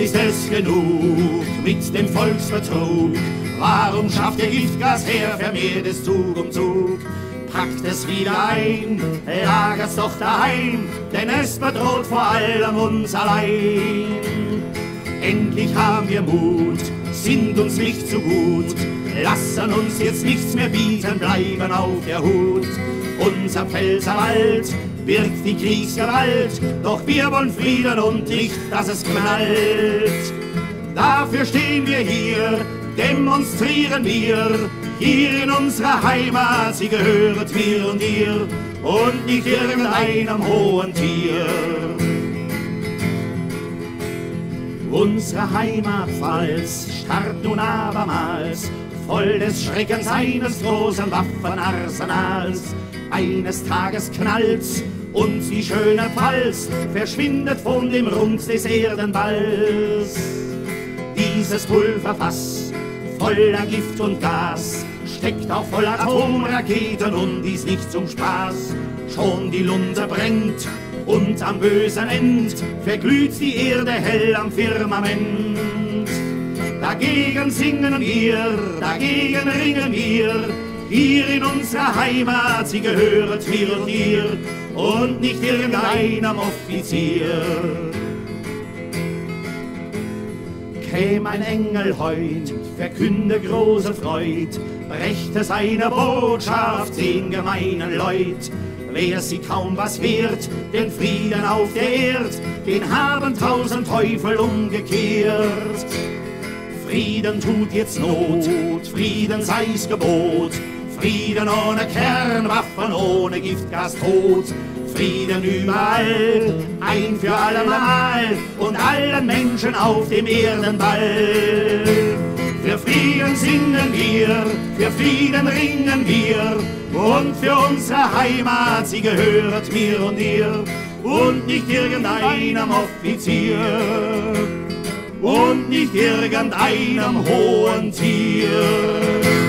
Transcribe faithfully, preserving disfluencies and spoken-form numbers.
ist es genug mit dem Volksbetrug. Warum schafft der Giftgasherr vermehrtes Zug um Zug? Packt es wieder ein, lagert's doch daheim, denn es bedroht vor allem uns allein. Endlich haben wir Mut, sind uns nicht zu gut, lassen uns jetzt nichts mehr bieten, bleiben auf der Hut. Unser Pfälzerwald birgt die Kriegsgewalt, doch wir wollen Frieden und nicht, dass es knallt. Dafür stehen wir hier, demonstrieren wir, hier in unserer Heimat, sie gehöret mir und dir und nicht irgendeinem hohen Tier. Unsere Heimat Pfalz starrt nun abermals, voll des Schreckens eines großen Waffenarsenals. Eines Tages knallt's und die schöne Pfalz verschwindet von dem Rund des Erdenballs. Dieses Pulverfass voller Gift und Gas steckt auch voll Atomraketen und dies nicht zum Spaß. Schon die Lunte brennt und am bösen End verglüht die Erde hell am Firmament. Dagegen singen wir, dagegen ringen wir, hier in unserer Heimat, sie gehöret mir und dir und nicht irgendeinem Offizier. Käm ein Engel heut, verkünde große Freud, brächte seine Botschaft den gemeinen Leut. Wär sie kaum was wert, den Frieden auf der Erd, den haben tausend Teufel umgekehrt. Frieden tut jetzt Not, Frieden sei's Gebot, Frieden ohne Kernwaffen, ohne Giftgas tot. Frieden überall, ein für allemal und allen Menschen auf dem Erdenball. Für Frieden singen wir, für Frieden ringen wir und für unsere Heimat, sie gehört mir und dir und nicht irgendeinem Offizier und nicht irgendeinem hohen Tier.